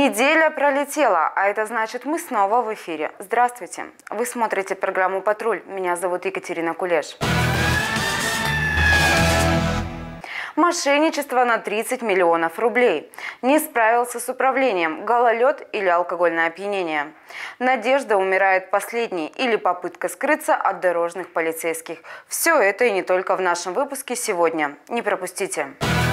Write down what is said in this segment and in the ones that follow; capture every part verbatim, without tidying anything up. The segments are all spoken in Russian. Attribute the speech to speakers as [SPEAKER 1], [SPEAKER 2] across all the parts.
[SPEAKER 1] Неделя пролетела, а это значит, мы снова в эфире. Здравствуйте! Вы смотрите программу «Патруль». Меня зовут Екатерина Кулеш. Мошенничество на тридцать миллионов рублей. Не справился с управлением. Гололед или алкогольное опьянение. Надежда умирает последней или попытка скрыться от дорожных полицейских. Все это и не только в нашем выпуске сегодня. Не пропустите.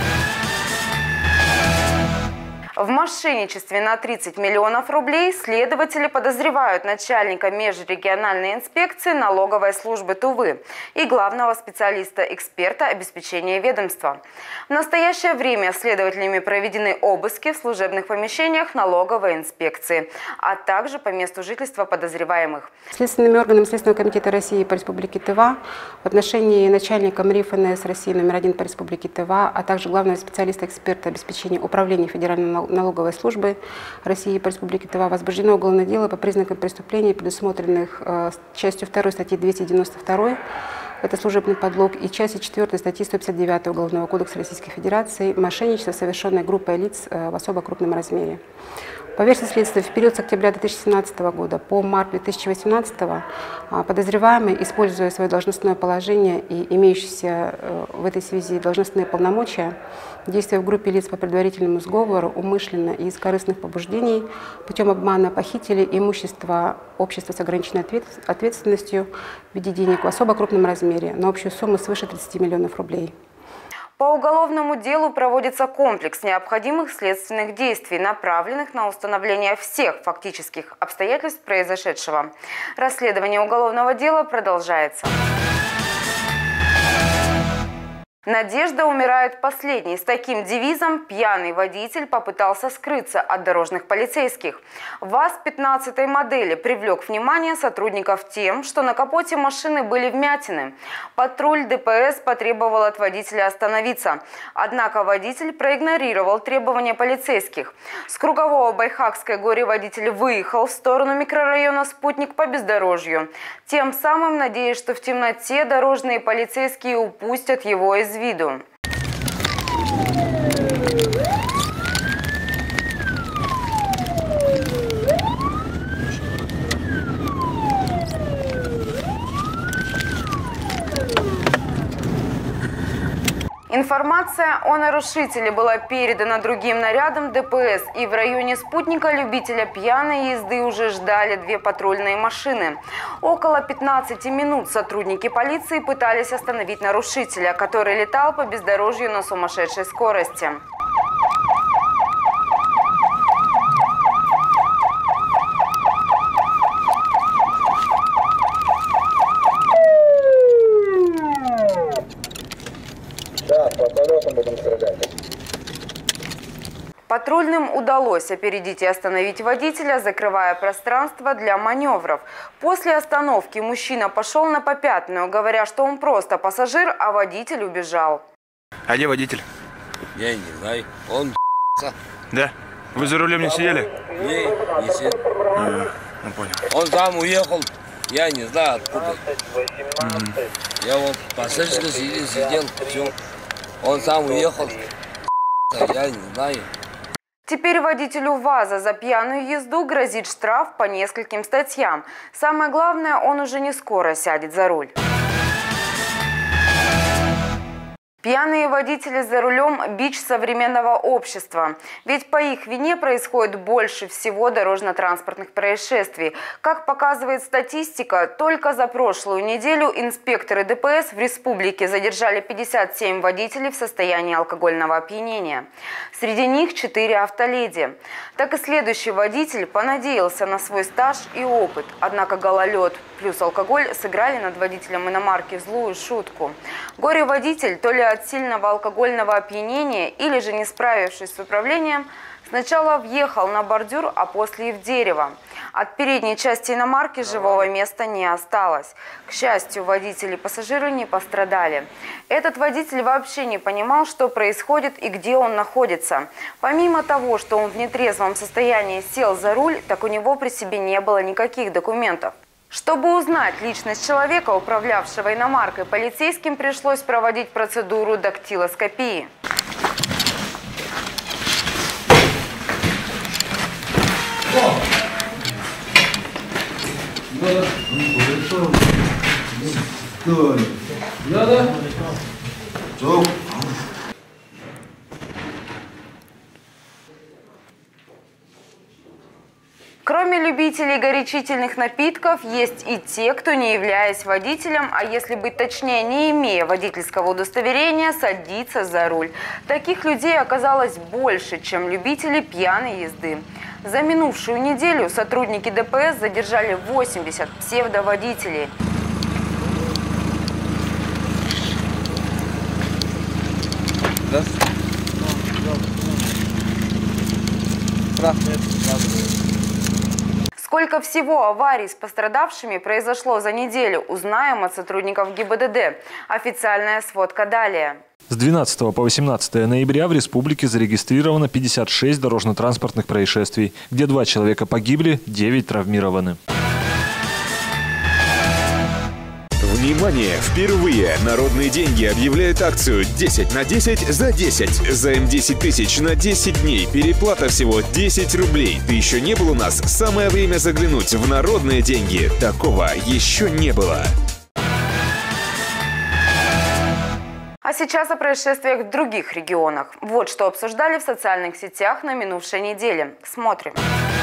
[SPEAKER 1] В мошенничестве на тридцать миллионов рублей следователи подозревают начальника межрегиональной инспекции налоговой службы Тувы и главного специалиста-эксперта обеспечения ведомства. В настоящее время следователями проведены обыски в служебных помещениях налоговой инспекции, а также по месту жительства подозреваемых.
[SPEAKER 2] Следственными органами Следственного комитета России по Республике Тыва в отношении начальника МРИФ эн эс России номер один по Республике Тыва, а также главного специалиста-эксперта обеспечения управления Федеральной налоговой службы России по Республике Тыва возбуждено уголовное дело по признакам преступлений, предусмотренных э, частью второй статьи двести девяносто два, это служебный подлог, и частью четвёртой статьи сто пятьдесят девять Уголовного кодекса Российской Федерации мошенничество, совершенное группой лиц э, в особо крупном размере. По версии следствия, в период с октября две тысячи семнадцатого года по март две тысячи восемнадцатого подозреваемый, используя свое должностное положение и имеющиеся в этой связи должностные полномочия, действуя в группе лиц по предварительному сговору, умышленно и из корыстных побуждений, путем обмана похитили имущество общества с ограниченной ответственностью в виде денег в особо крупном размере на общую сумму свыше тридцати миллионов рублей.
[SPEAKER 1] По уголовному делу проводится комплекс необходимых следственных действий, направленных на установление всех фактических обстоятельств произошедшего. Расследование уголовного дела продолжается. Надежда умирает последней. С таким девизом пьяный водитель попытался скрыться от дорожных полицейских. ВАЗ пятнадцатой модели привлек внимание сотрудников тем, что на капоте машины были вмятины. Патруль дэ пэ эс потребовал от водителя остановиться. Однако водитель проигнорировал требования полицейских. С кругового Байхакской горе-водитель выехал в сторону микрорайона «Спутник» по бездорожью. Тем самым надеясь, что в темноте дорожные полицейские упустят его из виду. Информация о нарушителе была передана другим нарядам дэ пэ эс, и в районе «Спутника» любителя пьяной езды уже ждали две патрульные машины. Около пятнадцати минут сотрудники полиции пытались остановить нарушителя, который летал по бездорожью на сумасшедшей скорости. Патрульным удалось опередить и остановить водителя, закрывая пространство для маневров. После остановки мужчина пошел на попятную, говоря, что он просто пассажир, а водитель убежал.
[SPEAKER 3] А где водитель?
[SPEAKER 4] Я не знаю. Он
[SPEAKER 3] Да? Вы за рулем не сидели?
[SPEAKER 4] Не, не сидел.
[SPEAKER 3] А, ну понял.
[SPEAKER 4] Он там уехал. Я не знаю откуда.
[SPEAKER 3] Mm.
[SPEAKER 4] Я вот пассажирский сидел, сидел, все. Он сам уехал. Я не знаю.
[SPEAKER 1] Теперь водителю ВАЗа за пьяную езду грозит штраф по нескольким статьям. Самое главное, он уже не скоро сядет за руль. Пьяные водители за рулем – бич современного общества. Ведь по их вине происходит больше всего дорожно-транспортных происшествий. Как показывает статистика, только за прошлую неделю инспекторы дэ пэ эс в республике задержали пятьдесят семь водителей в состоянии алкогольного опьянения. Среди них четыре автоледи. Так и следующий водитель понадеялся на свой стаж и опыт. Однако гололед плюс алкоголь сыграли над водителем иномарки злую шутку. Горе-водитель то ли от сильного алкогольного опьянения или же не справившись с управлением, сначала въехал на бордюр, а после и в дерево. От передней части иномарки живого места не осталось. К счастью, водители и пассажиры не пострадали. Этот водитель вообще не понимал, что происходит и где он находится. Помимо того, что он в нетрезвом состоянии сел за руль, так у него при себе не было никаких документов. Чтобы узнать личность человека, управлявшего иномаркой, полицейским пришлось проводить процедуру дактилоскопии. Кроме любителей горячительных напитков, есть и те, кто, не являясь водителем, а если быть точнее, не имея водительского удостоверения, садится за руль. Таких людей оказалось больше, чем любителей пьяной езды. За минувшую неделю сотрудники ДПС задержали восемьдесят псевдоводителей. Сколько всего аварий с пострадавшими произошло за неделю, узнаем от сотрудников ГИБДД. Официальная сводка далее.
[SPEAKER 5] С двенадцатого по восемнадцатое ноября в республике зарегистрировано пятьдесят шесть дорожно-транспортных происшествий, где два человека погибли, девять травмированы.
[SPEAKER 6] Внимание! Впервые народные деньги объявляют акцию десять на десять за десять. Займ десять тысяч на десять дней. Переплата всего десять рублей. Ты еще не был у нас? Самое время заглянуть в народные деньги. Такого еще не было.
[SPEAKER 1] А сейчас о происшествиях в других регионах. Вот что обсуждали в социальных сетях на минувшей неделе. Смотрим.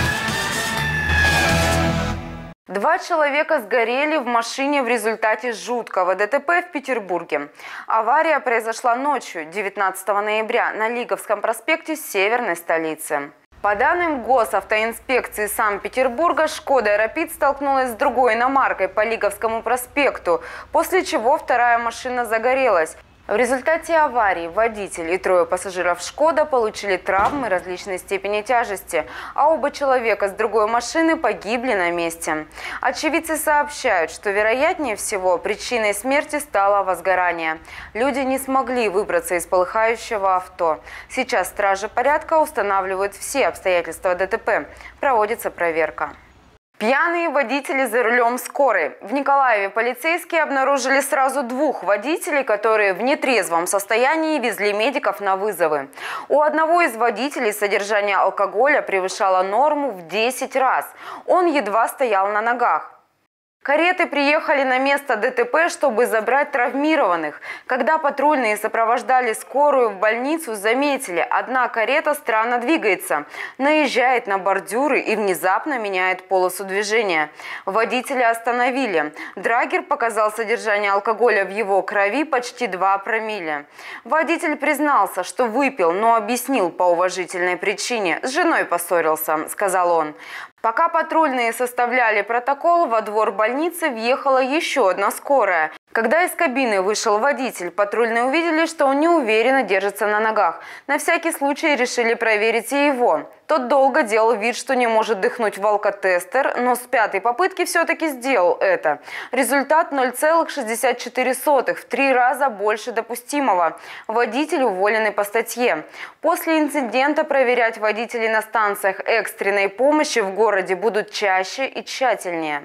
[SPEAKER 1] Два человека сгорели в машине в результате жуткого ДТП в Петербурге. Авария произошла ночью, девятнадцатого ноября, на Лиговском проспекте северной столицы. По данным Госавтоинспекции Санкт-Петербурга, «Шкода Рапид» столкнулась с другой иномаркой по Лиговскому проспекту, после чего вторая машина загорелась. В результате аварии водитель и трое пассажиров «Шкода» получили травмы различной степени тяжести, а оба человека с другой машины погибли на месте. Очевидцы сообщают, что вероятнее всего причиной смерти стало возгорание. Люди не смогли выбраться из полыхающего авто. Сейчас стражи порядка устанавливают все обстоятельства ДТП. Проводится проверка. Пьяные водители за рулем скорой. В Николаеве полицейские обнаружили сразу двух водителей, которые в нетрезвом состоянии везли медиков на вызовы. У одного из водителей содержание алкоголя превышало норму в десять раз. Он едва стоял на ногах. Кареты приехали на место ДТП, чтобы забрать травмированных. Когда патрульные сопровождали скорую в больницу, заметили, одна карета странно двигается, наезжает на бордюры и внезапно меняет полосу движения. Водителя остановили. Драгер показал содержание алкоголя в его крови почти два промилле. Водитель признался, что выпил, но объяснил по уважительной причине. С женой поссорился, сказал он. Пока патрульные составляли протокол, во двор больницы въехала еще одна скорая. Когда из кабины вышел водитель, патрульные увидели, что он неуверенно держится на ногах. На всякий случай решили проверить и его. Тот долго делал вид, что не может дыхнуть в алкотестер, но с пятой попытки все-таки сделал это. Результат ноль целых шестьдесят четыре сотых, в три раза больше допустимого. Водитель уволенный по статье. После инцидента проверять водителей на станциях экстренной помощи в городе будут чаще и тщательнее.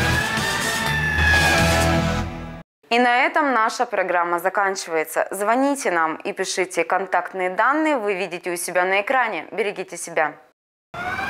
[SPEAKER 1] И на этом наша программа заканчивается. Звоните нам и пишите контактные данные, вы видите у себя на экране. Берегите себя.